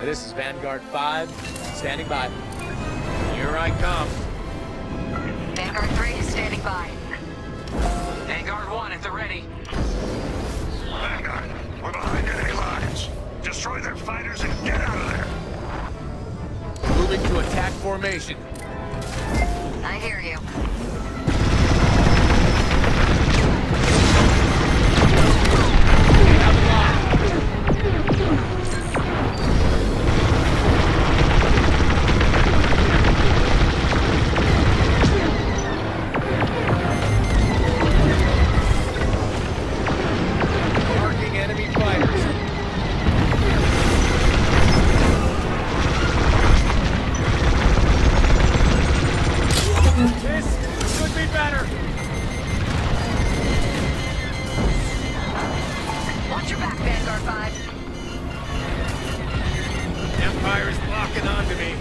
This is Vanguard 5, standing by. Here I come. Vanguard 3 is standing by. Vanguard 1 at the ready. Vanguard, we're behind enemy lines. Destroy their fighters and get out of there. Moving to attack formation. I hear you. Marking enemy fighters. This could be better. Watch your back, Vanguard 5. Empire is locking onto me.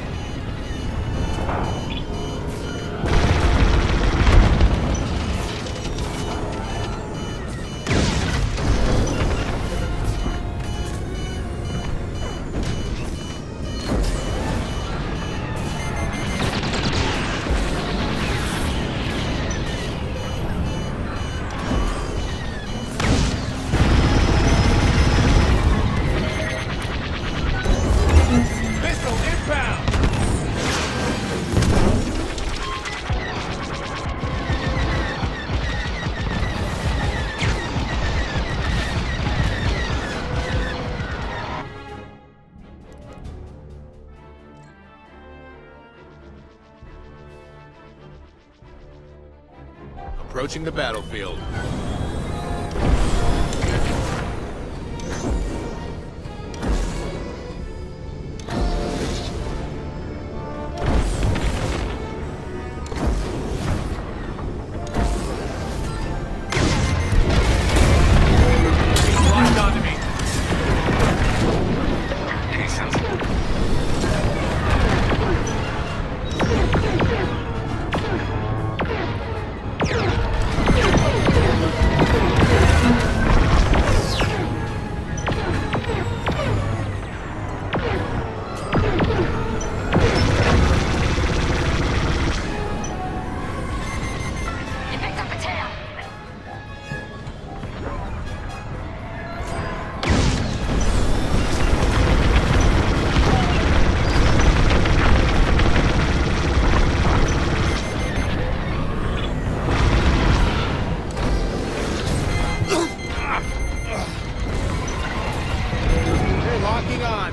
Missile inbound! Approaching the battlefield. Locked onto me. Decent. You picked up a tail. They're locking on.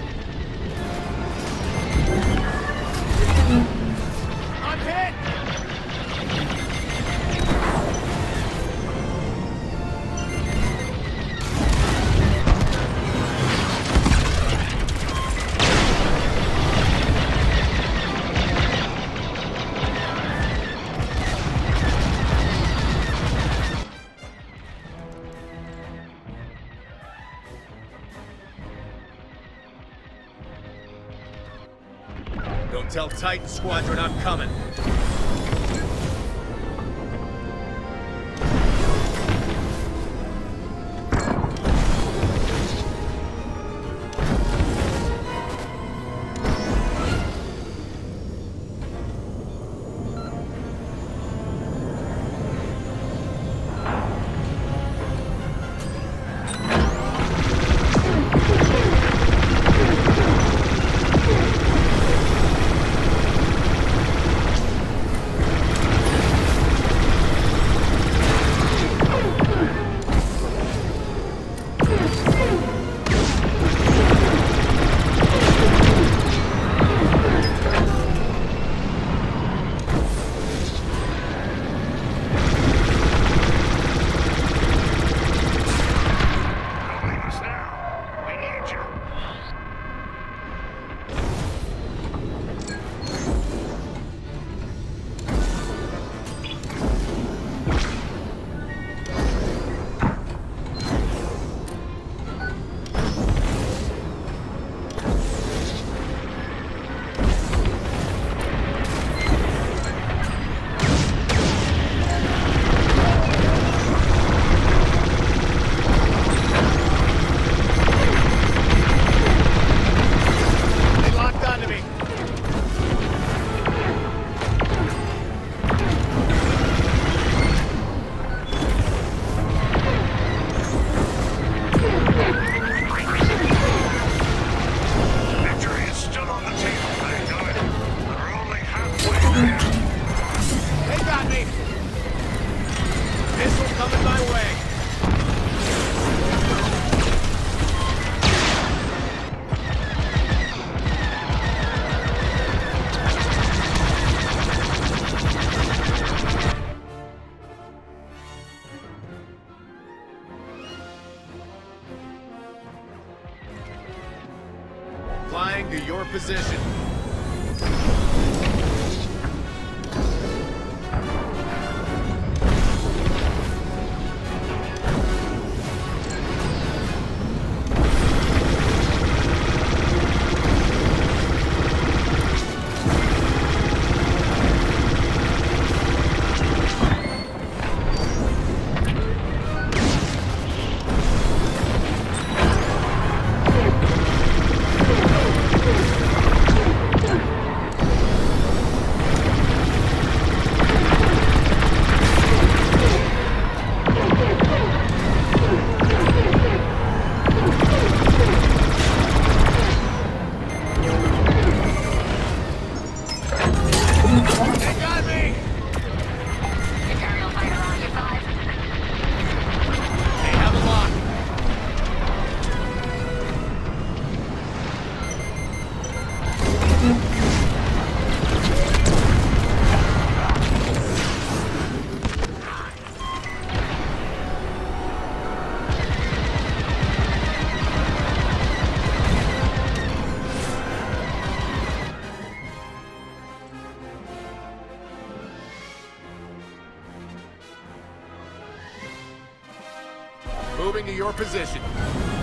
I'm hit! Don't tell Titan Squadron I'm coming. Missile coming my way. Flying to your position. They got me! Imperial fighter on you, 5. They have a lock. Moving to your position.